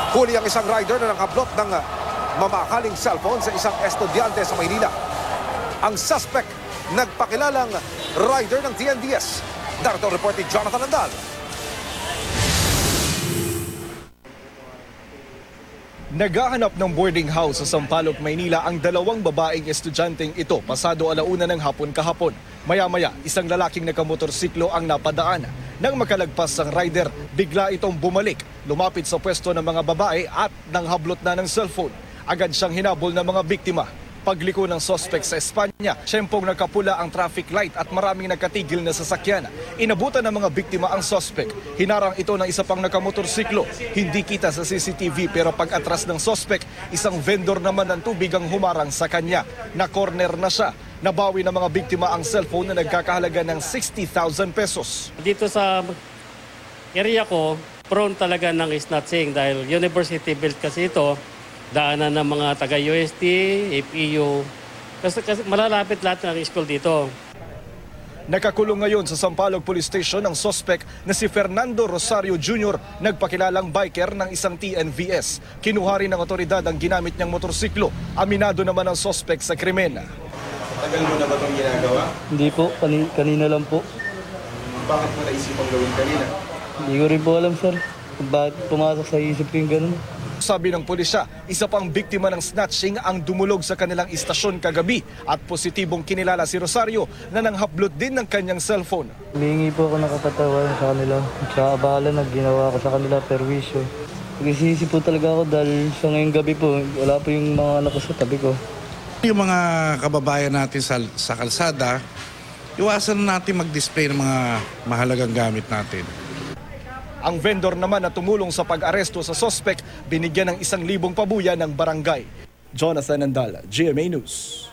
Huli ang isang rider na nanghablot ng mamakaling cellphone sa isang estudyante sa Maynila. Ang suspect, nagpakilalang rider ng TNVS. Narito ang report ni Jonathan Andal. Naghahanap ng boarding house sa Sampaloc, Maynila ang dalawang babaeng estudyanteng ito pasado 1:00 ng hapon kahapon. Maya-maya, isang lalaking nakamotorsiklo ang napadaan. Nang makalagpas ang rider, bigla itong bumalik, lumapit sa pwesto ng mga babae at nanghablot na ng cellphone. Agad siyang hinabol ng mga biktima. Pagliko ng suspect sa Espanya, siyempong nakapula ang traffic light at maraming nakatigil na sasakyan. Inabutan ng mga biktima ang suspect. Hinarang ito ng isa pang nakamotorsiklo. Hindi kita sa CCTV pero pag-atras ng suspect, isang vendor naman ng tubig ang humarang sa kanya. Na-corner na siya. Nabawi ng mga biktima ang cellphone na nagkakahalaga ng 60,000 pesos. Dito sa area ko, prone talaga ng snatching dahil university built kasi ito. Daanan ng mga taga-UST, APU, kasi malalapit lahat ng school dito. Nakakulong ngayon sa Sampaloc Police Station ang suspect na si Fernando Rosario Jr., nagpakilalang biker ng isang TNVS. Kinuha rin ng otoridad ang ginamit niyang motorsiklo. Aminado naman ang suspect sa krimen. Tagal mo na ba itong ginagawa? Hindi po, kanina lang po. Bakit mo naisipang gawin kanina? Hindi ko rin po alam, sir. Bakit pumasok sa isip ko yung ganun? Sabi ng pulisya, isa pang biktima ng snatching ang dumulog sa kanilang istasyon kagabi at positibong kinilala si Rosario na nanghablot din ng kanyang cellphone. Humingi po ako ng kapatawan sa kanila. Sa abala na ginawa ko sa kanila perwisyo. Nagsisisi po talaga ako dahil sa ngayong gabi po, wala po yung mga anak ko sa tabi ko. Yung mga kababayan natin sa kalsada, iwasan natin mag-display ng mga mahalagang gamit natin. Ang vendor naman na tumulong sa pag-aresto sa suspect, binigyan ng 1,000 pabuya ng barangay. Jonathan Andal, GMA News.